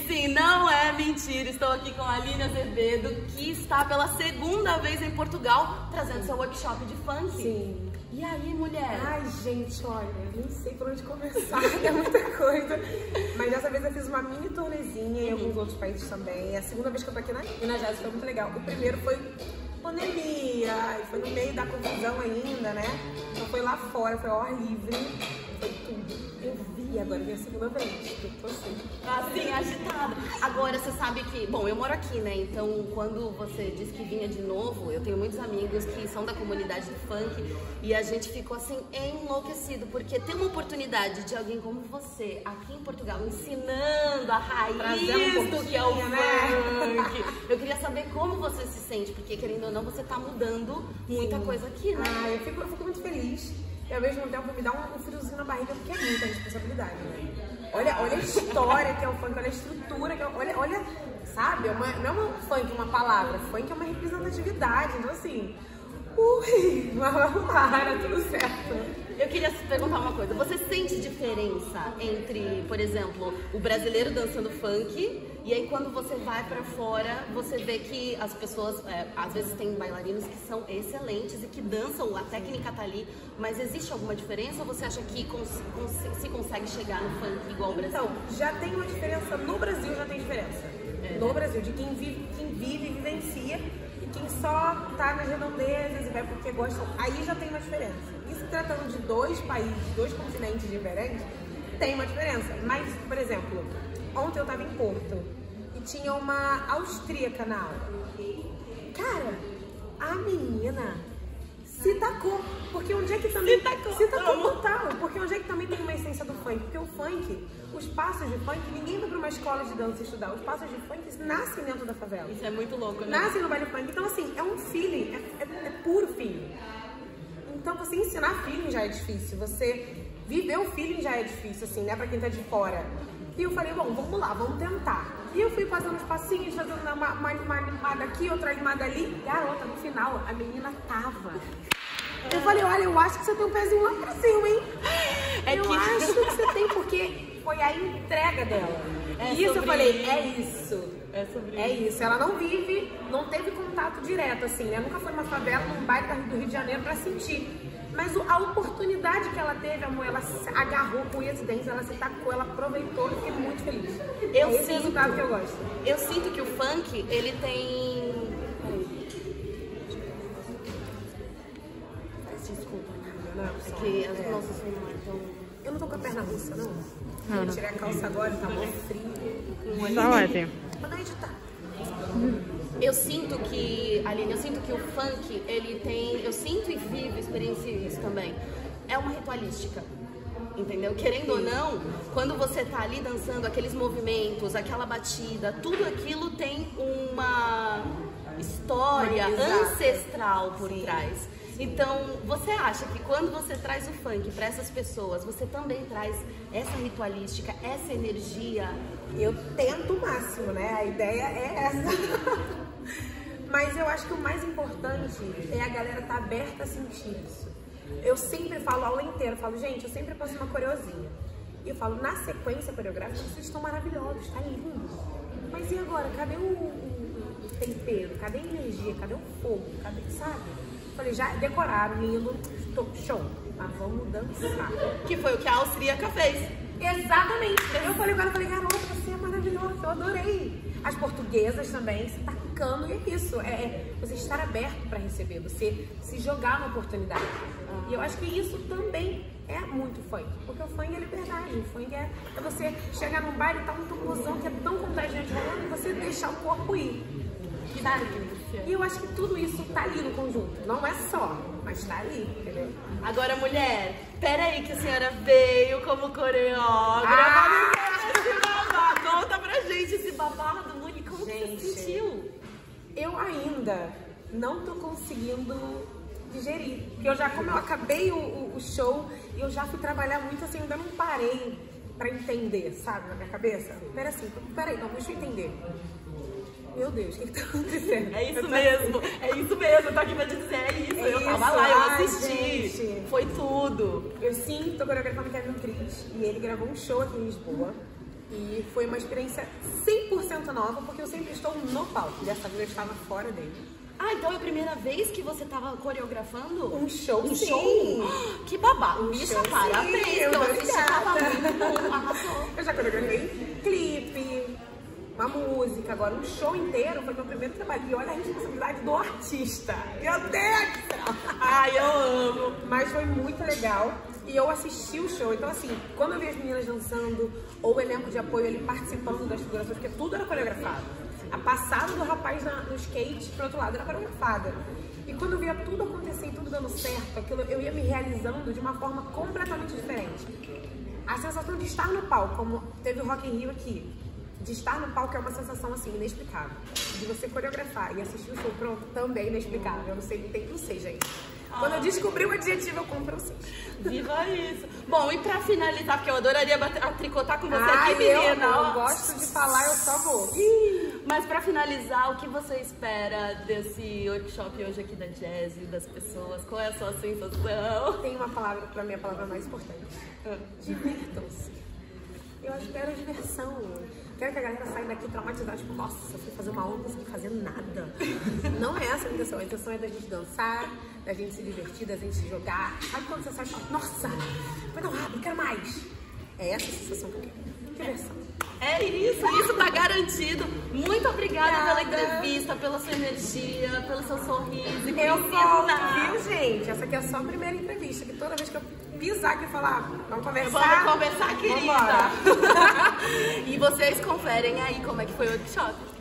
sim, não é mentira. Estou aqui com a Aline Azevedo, que está pela segunda vez em Portugal, trazendo seu workshop de funk. Sim. E aí, mulher? Ai, gente, olha, nem sei por onde começar, é muita coisa. Mas dessa vez eu fiz uma mini turnezinha em alguns outros países também. É a segunda vez que eu tô aqui na Minas Gerais, foi muito legal. O primeiro foi pandemia, e foi no meio da confusão ainda, né? Então foi lá fora, foi ao ar livre, foi tudo. Eu vi agora, é a segunda vez que eu tô assim, agitada. Agora, você sabe que... Bom, eu moro aqui, né? Então, quando você disse que vinha de novo, eu tenho muitos amigos que são da comunidade do funk e a gente ficou, assim, enlouquecido, porque ter uma oportunidade de alguém como você aqui em Portugal ensinando a raiz do que é o funk. Eu queria saber como você se sente, porque, querendo ou não, você tá mudando muita coisa aqui, né? Ah, eu fico muito feliz. E ao mesmo tempo me dá um friozinho na barriga, porque é muita responsabilidade, né? Olha a história que é o funk, olha a estrutura, que olha, sabe? Não é uma funk, uma palavra, funk é uma representatividade, então assim, mas vamos lá, era tudo certo. Eu queria perguntar uma coisa, você sente diferença entre, por exemplo, o brasileiro dançando funk e aí quando você vai pra fora, você vê que as pessoas, às vezes tem bailarinos que são excelentes e que dançam, a técnica tá ali, mas existe alguma diferença ou você acha que se consegue chegar no funk igual ao Brasil? Então, já tem uma diferença, no Brasil já tem diferença. No Brasil, de quem vive e vivencia e quem só tá nas redondezas e vai porque gosta, aí já tem uma diferença. Isso tratando de dois países, dois continentes diferentes, tem uma diferença. Mas, por exemplo, ontem eu tava em Porto e tinha uma austríaca na aula. Cara, a menina se tacou, porque onde é que também... Se tacou total, porque onde é que também tem uma essência do funk? Porque o funk, os passos de funk, ninguém vai pra uma escola de dança estudar, os passos de funk nascem dentro da favela. Isso é muito louco, né? Nascem no baile funk, então assim, é um feeling, é puro feeling. Então você ensinar feeling já é difícil, você viver o feeling já é difícil, assim, né, pra quem tá de fora. E eu falei, bom, vamos lá, vamos tentar. E eu fui fazendo uns passinhos, fazendo uma animada aqui, outra animada ali. Garota, no final, a menina tava. Eu falei, olha, eu acho que você tem um pezinho lá pra cima, hein? Eu acho que você tem, porque foi a entrega dela. E isso eu falei, é isso. É isso. Ela não vive, não teve contato direto, assim, né? Nunca foi uma favela, num bairro do Rio de Janeiro pra sentir. Mas a oportunidade que ela teve, amor, ela agarrou com unhas e dentes, ela se tacou, ela aproveitou e fiquei muito feliz. Esse resultado que eu gosto. Eu sinto que o funk, ele tem... Desculpa, é que as nossas não. Eu não tô com a perna russa, não. Eu tirei a calça agora, tá bom frio. Tá ótimo. Mas não editar. Eu sinto que, Aline, o funk, ele tem, eu sinto e vivo, experiencio isso também, é uma ritualística, entendeu? Querendo ou não, quando você tá ali dançando, aqueles movimentos, aquela batida, tudo aquilo tem uma história ancestral por trás. Então, você acha que quando você traz o funk para essas pessoas, você também traz essa ritualística, essa energia? Eu tento o máximo, né? A ideia é essa. Mas eu acho que o mais importante é a galera estar aberta a sentir isso. Eu sempre falo, a aula inteira, eu falo, gente, eu sempre passo uma coreozinha. E eu falo, na sequência coreográfica, vocês estão maravilhosos, tá lindo. Mas e agora? Cadê o tempero? Cadê a energia? Cadê o fogo? Cadê, sabe? Falei, já decoraram, lindo, show. Mas vamos dançar. Que foi o que a austríaca fez. Exatamente. Eu falei agora, garota, você é maravilhosa, eu adorei. As portuguesas também se tacando, e é isso. É você estar aberto para receber, você se jogar na oportunidade. E eu acho que isso também é muito funk. Porque o funk é liberdade. O funk é você chegar num baile e tá um tumulzão que é tão contagiante rolando e você deixar o corpo ir. Sabe? E eu acho que tudo isso tá ali no conjunto. Não é só, mas tá ali, entendeu? Agora, mulher, peraí que a senhora veio como coreógrafa. Conta pra gente esse babado, Muni, como você sentiu? Eu ainda não tô conseguindo digerir. Porque como eu acabei o show, eu já fui trabalhar muito assim, eu ainda não parei pra entender, sabe, na minha cabeça. Peraí, não, deixa eu entender. Meu Deus, o que tá acontecendo? É isso mesmo, eu tô aqui pra te dizer, é isso. Eu tava lá, eu assisti, gente. Foi tudo. Eu sim, tô coreografando o Kevin Cris e ele gravou um show aqui em Lisboa. E foi uma experiência 100% nova, porque eu sempre estou no palco. Dessa vez eu estava fora dele. Ah, então é a primeira vez que você tava coreografando? Um show, Um sim. show? Que babado. Bicha, show, parabéns. sim, Eu assisti, obrigada. tava muito bom. Arrasou. Eu já coreografei clipe, uma música, agora um show inteiro foi meu primeiro trabalho. E olha a responsabilidade do artista. Meu Deus do céu! Ai, eu amo. Mas foi muito legal. E eu assisti o show. Então, assim, quando eu vi as meninas dançando, ou o elenco de apoio ali participando das figurações, porque tudo era coreografado. A passada do rapaz no skate, pro outro lado, era coreografada. E quando eu via tudo acontecer e tudo dando certo, aquilo, eu ia me realizando de uma forma completamente diferente. A sensação de estar no palco, como teve o Rock in Rio aqui, de estar no palco é uma sensação, assim, inexplicável. De você coreografar e assistir o show pronto, também inexplicável. Eu não sei, gente. Quando eu descobri o adjetivo, eu compro o 6. Viva isso. Bom, e pra finalizar, porque eu adoraria tricotar com você Ai, aqui, menina. eu gosto de falar, eu só vou. Mas pra finalizar, o que você espera desse workshop hoje aqui da Jazz e das pessoas? Qual é a sua sensação? Tem uma palavra, pra mim, a palavra mais importante. Divirtam-se. Eu espero diversão. Quero que a galera saia daqui traumatizada, tipo, nossa, eu fui fazer uma aula, não consegui fazer nada. Não é essa a intenção. A intenção é da gente dançar, da gente se divertir, da gente se jogar. Sabe quando você sai e fala, nossa, foi tão rápido, quero mais. É essa a sensação que eu quero. Diversão. É isso tá garantido. Muito obrigada pela entrevista, pela sua energia, pelo seu sorriso. E por Eu ensinar. volto, viu, gente? Essa aqui é só a primeira entrevista, que toda vez que eu pisar aqui e falar, vamos conversar. Vamos conversar, querida. Vambora. E vocês conferem aí como é que foi o workshop.